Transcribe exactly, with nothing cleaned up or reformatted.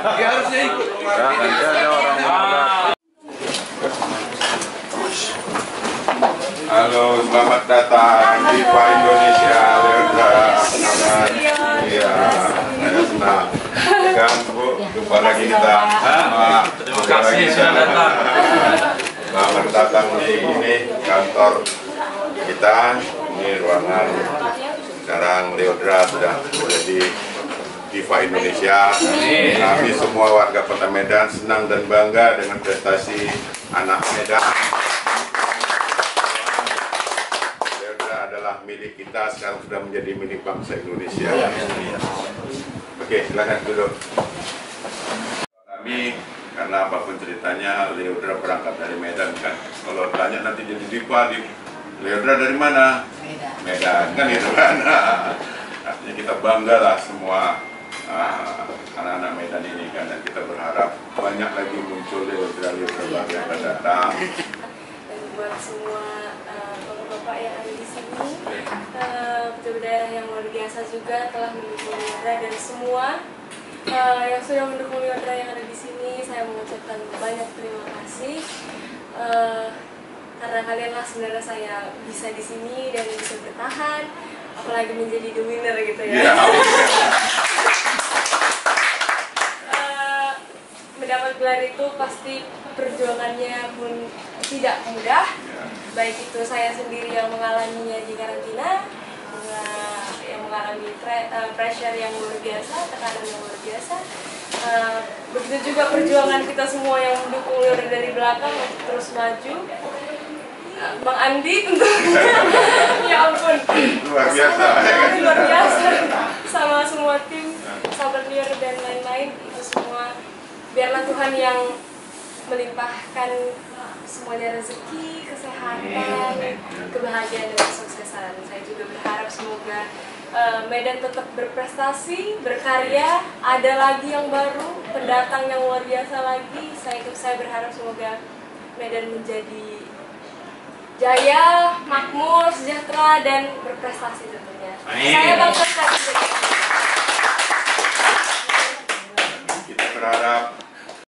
Dia harusnya ikut. Ya, nanti ada orang-orang. Halo, selamat datang di Diva Indonesia, Leodra. Selamat. Iya, saya senang. Dan Bu, jumpa lagi kita. Terima kasih sudah datang. Selamat datang di ini kantor kita. Ini ruangan. Sekarang Leodra sudah berada di Diva Indonesia. Kami semua warga Kota Medan senang dan bangga dengan prestasi anak Medan. Leodra adalah milik kita, sekarang sudah menjadi milik bangsa Indonesia. Oke, silakan duduk. Kami, karena apapun ceritanya, Leodra berangkat dari Medan kan. Kalau tanya nanti jadi Diva, di Leodra dari mana? Medan. Medan kan itu kan. Artinya kita bangga lah semua anak-anak uh, Medan ini kan, dan kita berharap banyak lagi muncul Leodra-Leodra baru yang akan datang. Dan buat semua bapak-bapak uh, yang ada di sini, uh, pejabat daerah yang luar biasa juga telah mendukung Leodra, dan semua uh, yang sudah mendukung Leodra yang ada di sini, saya mengucapkan banyak terima kasih. Uh, karena kalianlah sebenarnya saya bisa di sini dan bisa bertahan, apalagi menjadi the winner gitu ya. Yeah. uh, mendapat gelar itu pasti perjuangannya pun tidak mudah. Yeah. Baik itu saya sendiri yang mengalaminya di karantina, yang mengalami pre, uh, pressure yang luar biasa, tekanan yang luar biasa. Uh, begitu juga perjuangan kita semua yang mendukung Leodra dari belakang untuk terus maju. Bang Andi tentunya, ya ampun, luar biasa, luar biasa, sama semua tim, sahabat Leodra dan lain-lain, itu semua biarlah Tuhan yang melimpahkan semuanya, rezeki, kesehatan, kebahagiaan dan kesuksesan. Saya juga berharap semoga uh, Medan tetap berprestasi, berkarya, ada lagi yang baru, pendatang yang luar biasa lagi. Saya saya berharap semoga Medan menjadi jaya, makmur, sejahtera, dan berprestasi tentunya. Amin. Saya bangga sekali. Kita berharap